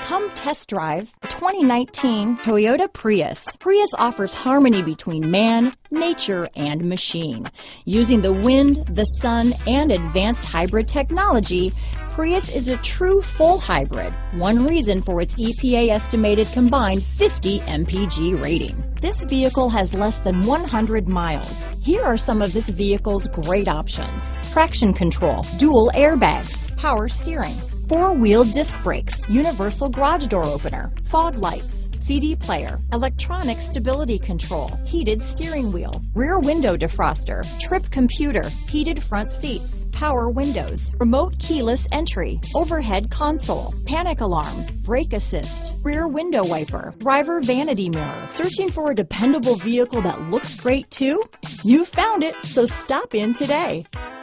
Come test drive the 2019 Toyota Prius. Prius offers harmony between man, nature, and machine. Using the wind, the sun, and advanced hybrid technology, Prius is a true full hybrid, one reason for its EPA estimated combined 50 mpg rating. This vehicle has less than 100 miles. Here are some of this vehicle's great options: traction control, dual airbags, power steering, four-wheel disc brakes, universal garage door opener, fog lights, CD player, electronic stability control, heated steering wheel, rear window defroster, trip computer, heated front seats, power windows, remote keyless entry, overhead console, panic alarm, brake assist, rear window wiper, driver vanity mirror. Searching for a dependable vehicle that looks great too? You found it, so stop in today.